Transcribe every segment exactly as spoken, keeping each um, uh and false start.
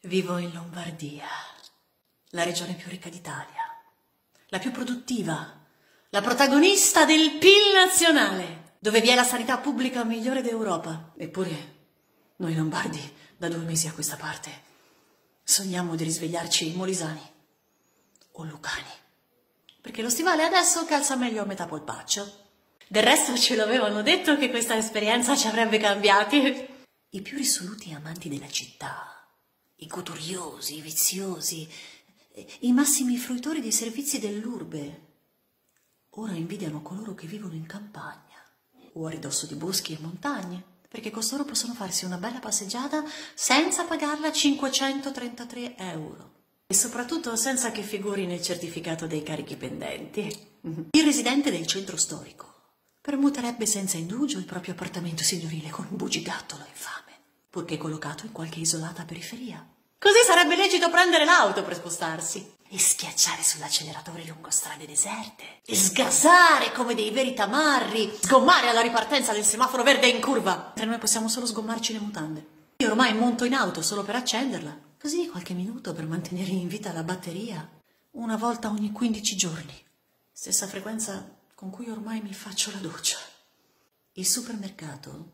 Vivo in Lombardia, la regione più ricca d'Italia, la più produttiva, la protagonista del P I L nazionale, dove vi è la sanità pubblica migliore d'Europa. Eppure, noi lombardi, da due mesi a questa parte, sogniamo di risvegliarci molisani o lucani, perché lo stivale adesso calza meglio a metà polpaccio. Del resto ce l'avevano detto che questa esperienza ci avrebbe cambiati. I più risoluti amanti della città, i coturiosi, i viziosi, i massimi fruitori dei servizi dell'urbe, ora invidiano coloro che vivono in campagna o a ridosso di boschi e montagne, perché costoro possono farsi una bella passeggiata senza pagarla cinquecentotrentatré euro. E soprattutto senza che figuri nel certificato dei carichi pendenti. Il residente del centro storico permuterebbe senza indugio il proprio appartamento signorile con un bugigattolo infame, purché collocato in qualche isolata periferia. Così sarebbe lecito prendere l'auto per spostarsi e schiacciare sull'acceleratore lungo strade deserte e sgasare come dei veri tamarri, sgommare alla ripartenza del semaforo verde in curva, mentre noi possiamo solo sgommarci le mutande. Io ormai monto in auto solo per accenderla, così qualche minuto per mantenere in vita la batteria, una volta ogni quindici giorni, stessa frequenza con cui ormai mi faccio la doccia. Il supermercato,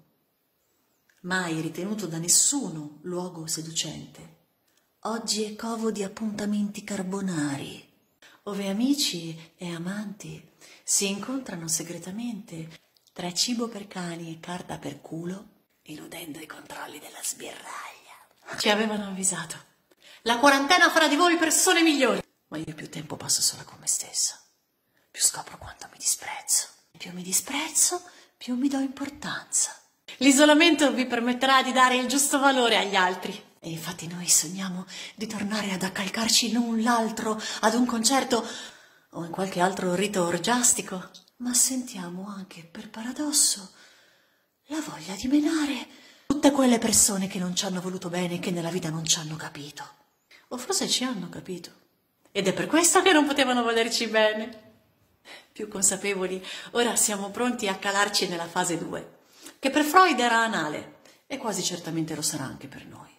mai ritenuto da nessuno luogo seducente, oggi è covo di appuntamenti carbonari, ove amici e amanti si incontrano segretamente tra cibo per cani e carta per culo, eludendo i controlli della sbirraglia. Ci avevano avvisato. La quarantena farà di voi persone migliori. Ma io più tempo passo sola con me stessa, più scopro quanto mi disprezzo. Più mi disprezzo, più mi do importanza. L'isolamento vi permetterà di dare il giusto valore agli altri. E infatti noi sogniamo di tornare ad accalcarci l'un l'altro ad un concerto o in qualche altro rito orgiastico, ma sentiamo anche, per paradosso, la voglia di menare tutte quelle persone che non ci hanno voluto bene e che nella vita non ci hanno capito. O forse ci hanno capito. Ed è per questo che non potevano volerci bene. Più consapevoli, ora siamo pronti a calarci nella fase due, che per Freud era anale e quasi certamente lo sarà anche per noi.